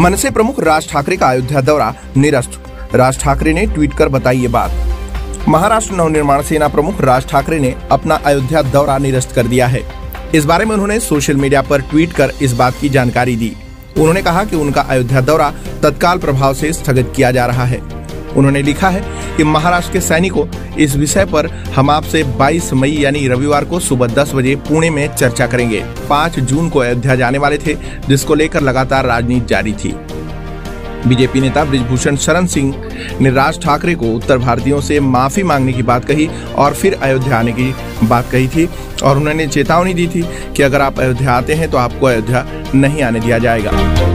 मनसे प्रमुख राज ठाकरे का अयोध्या दौरा निरस्त। राज ठाकरे ने ट्वीट कर बताई ये बात। महाराष्ट्र नवनिर्माण सेना प्रमुख राज ठाकरे ने अपना अयोध्या दौरा निरस्त कर दिया है। इस बारे में उन्होंने सोशल मीडिया पर ट्वीट कर इस बात की जानकारी दी। उन्होंने कहा कि उनका अयोध्या दौरा तत्काल प्रभाव से स्थगित किया जा रहा है। उन्होंने लिखा है कि महाराष्ट्र के सैनिकों, इस विषय पर हम आपसे 22 मई यानी रविवार को सुबह 10 बजे पुणे में चर्चा करेंगे। 5 जून को अयोध्या जाने वाले थे, जिसको लेकर लगातार राजनीति जारी थी। बीजेपी नेता बृजभूषण शरण सिंह ने राज ठाकरे को उत्तर भारतीयों से माफी मांगने की बात कही और फिर अयोध्या आने की बात कही थी और उन्होंने चेतावनी दी थी कि अगर आप अयोध्या आते हैं तो आपको अयोध्या नहीं आने दिया जाएगा।